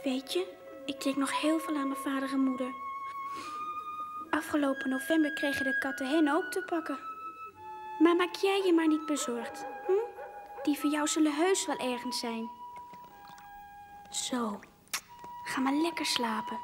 Weet je, ik denk nog heel veel aan mijn vader en moeder. Afgelopen november kregen de katten hen ook te pakken. Maar maak jij je maar niet bezorgd. Hm? Die van jou zullen heus wel ergens zijn. Zo, ga maar lekker slapen.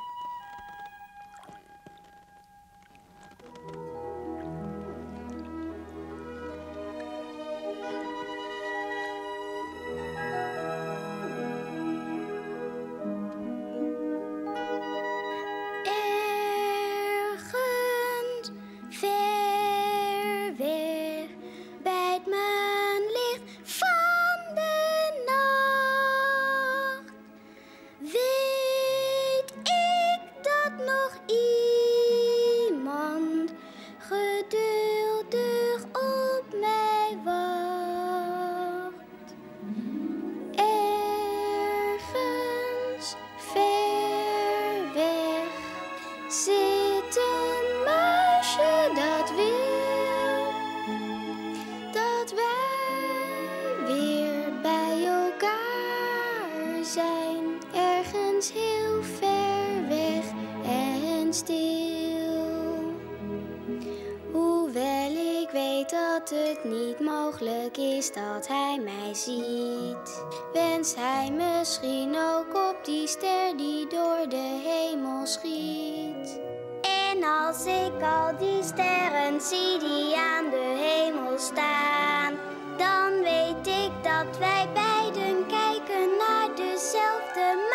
Dat hij mij ziet, wenst hij misschien ook op die ster die door de hemel schiet. En als ik al die sterren zie die aan de hemel staan, dan weet ik dat wij beiden kijken naar dezelfde maan.